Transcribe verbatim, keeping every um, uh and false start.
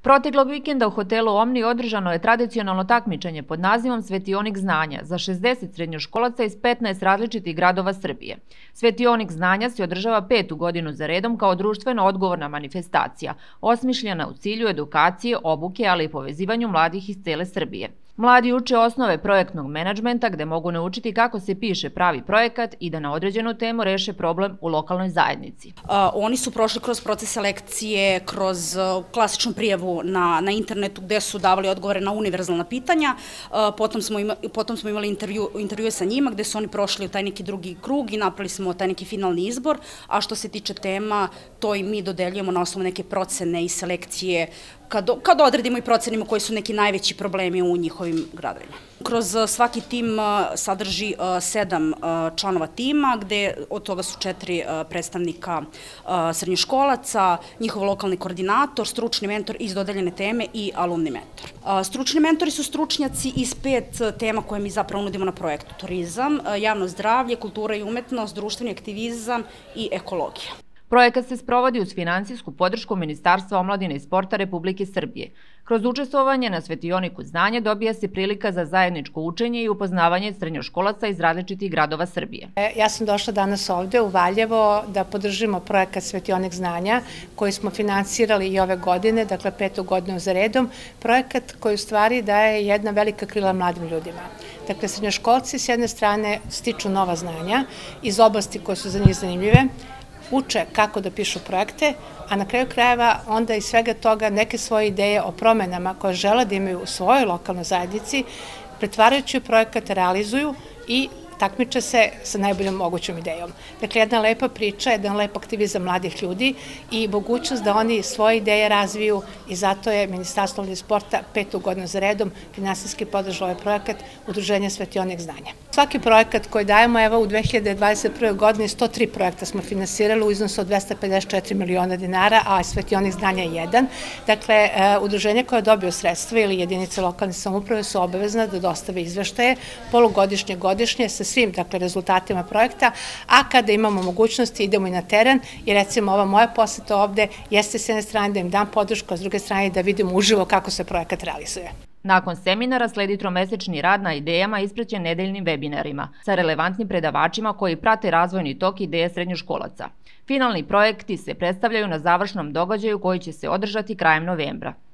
Proteklog vikenda u hotelu Omni održano je tradicionalno takmičenje pod nazivom Svetionik znanja za šezdeset srednjoškolaca iz petnaest različitih gradova Srbije. Svetionik znanja se održava petu godinu za redom kao društveno odgovorna manifestacija, osmišljena u cilju edukacije, obuke, ali i povezivanju mladih iz cele Srbije. Mladi uče osnove projektnog menadžmenta gde mogu naučiti kako se piše pravi projekat i da na određenu temu reše problem u lokalnoj zajednici. Oni su prošli kroz proces selekcije, kroz klasičnu prijavu na, na internetu gde su davali odgovore na univerzalna pitanja. Potom smo, ima, potom smo imali intervju, intervjue sa njima gde su oni prošli u taj neki drugi krug i napravili smo taj neki finalni izbor. A što se tiče tema, to i mi dodeljujemo na osnovu neke procene i selekcije kad, kad odredimo i procenimo koji su neki najveći problemi u njihovim gradovima. Kroz svaki tim sadrži sedam članova tima, gde od toga su četiri predstavnika srednjoškolaca, njihov lokalni koordinator, stručni mentor iz dodeljene teme i alumni mentor. Stručni mentori su stručnjaci iz pet tema koje mi zapravo nudimo na projektu: turizam, javno zdravlje, kultura i umetnost, društveni aktivizam i ekologija. Projekat se sprovodi uz finansijsku podršku Ministarstva omladine i sporta Republike Srbije. Kroz učestvovanje na Svetioniku znanja dobija se prilika za zajedničko učenje i upoznavanje srednjoškolaca iz različitih gradova Srbije. Ja sam došla danas ovde u Valjevo da podržimo projekat Svetionik znanja koji smo finansirali i ove godine, dakle petu godinu za redom. Projekat koji u stvari daje jedna velika krila mladim ljudima. Dakle, srednjoškolci s jedne strane stiču nova znanja iz oblasti koje su za njih zanimljive, uče kako da pišu projekte, a na kraju krajeva onda iz svega toga neke svoje ideje o promenama koje žele da imaju u svojoj lokalnoj zajednici, pretvarajući projekat, realizuju i takmiče se sa najboljom mogućom idejom. Dakle, jedna lepa priča, jedan lep aktivizam mladih ljudi i mogućnost da oni svoje ideje razviju i zato je Ministarstvo omladine i sporta petu godinu za redom finansijski podržalo ovaj projekat Udruženja Svetionik znanja. Svaki projekat koji dajemo, evo u dve hiljade dvadeset prve. godini sto tri projekta smo finansirali u iznosu od dvesta pedeset četiri miliona dinara, a Svetionik znanja je jedan. Dakle, udruženje koje je dobio sredstva ili jedinice lokalne samouprave su obavezne da dostave izveštaje polugodišnje, godišnje sa svim dakle, rezultatima projekta, a kada imamo mogućnosti idemo i na teren i recimo ova moja poseta ovde jeste s jedne strane da im dam podršku, a s druge strane da vidimo uživo kako se projekat realizuje. Nakon seminara sledi tromesečni rad na idejama ispraćen nedeljnim webinarima sa relevantnim predavačima koji prate razvojni tok ideje srednjoškolaca. Finalni projekti se predstavljaju na završnom događaju koji će se održati krajem novembra.